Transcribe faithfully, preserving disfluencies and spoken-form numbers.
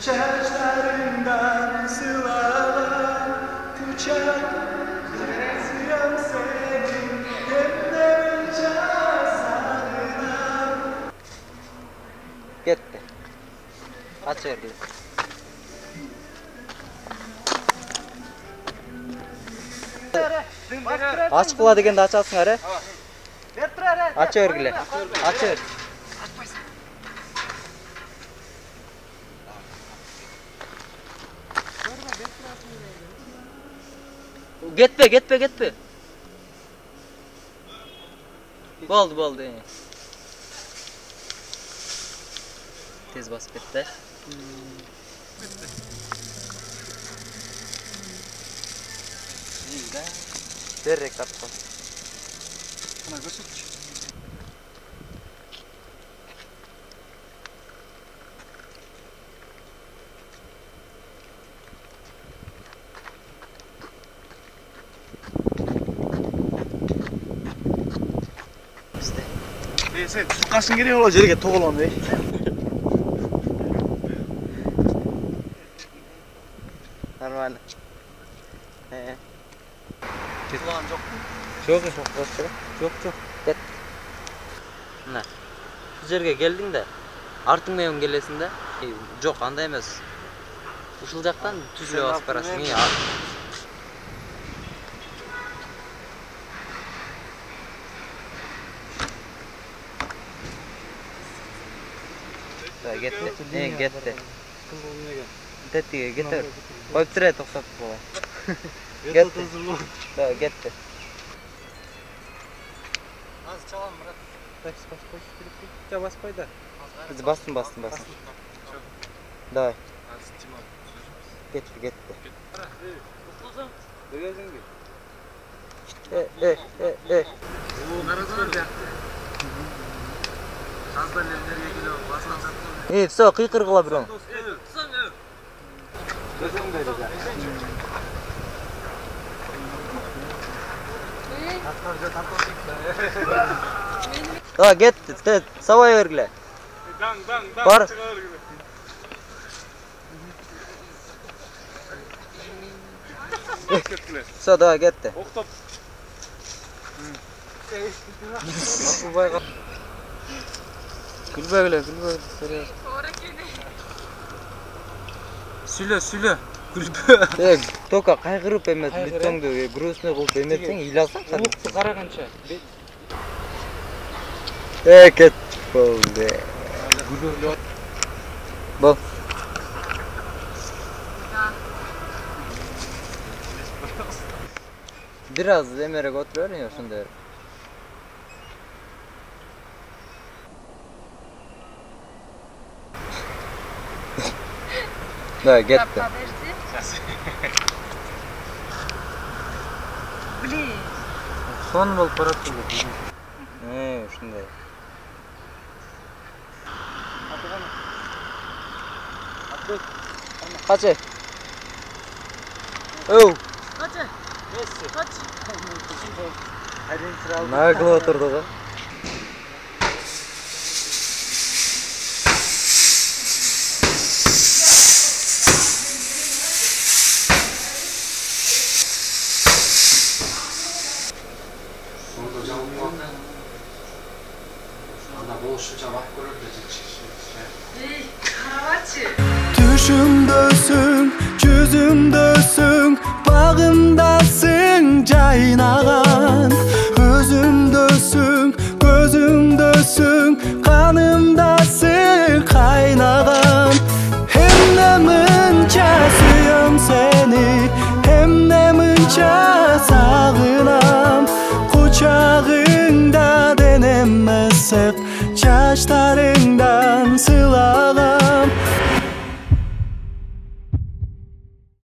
Saçlarından sıvalar uçar Kırasıyam senin Gönlümce sarılan Gitti. Aç ver kızım. Aç kıla degende açasın ara. Aç örgüle. Aç ör. Gitme, gitme, gitme. Boldu, boldu. Tez basıp bitti. Derrek tapqon. Buna götür. Ey sen tutkasın gerek ola жерге тоголон бей. Нормально. He. Tutulan yok. Çok yok, yok, yok, yok. Git. Ne? Bu жерге geldin de, артыңмен келесің de, жоқ, андай емес. Ушул жактан түзүлө басып барасың. Да, кетти. Э, кетти. Тетиге кетер. Коюп тур, токтоп кой. Кетти. Да, кетти. Az çalan Murat. Bas, bas, bas. Ja, баспай да. Biz bastım, bastım, bastım. Давай. Кетти, кетти. Э, э, э, э. Oo, karasana bir. Azdan ellerine geliyor. Baslan satın. Ey, все, кыйкыргыла бирок. Gözüm böyle ya. Да, кетти. Тет, сабай бергиле. Дан, дан, дан. Бар. Все, давай, кетти. Октоп. Күлбөгүлө, күлбөгүлө. Сүйлө, сүйлө. Күлбө. Э, только кайгырып эмес, лицоңду грустный кылып эметсең, ыйласаң, Улукту караганча. Э, кет болду. Бол. Бир аз эмерек отура бериң, ошондой. Да, кетти. Блин. Сон болуп барат эле. Э, ушундай. Качы. Оу. Качы. Качы. Нагло отурду го. Düşümdösün, yüzümdösün, bağımdasın caynagan, özüm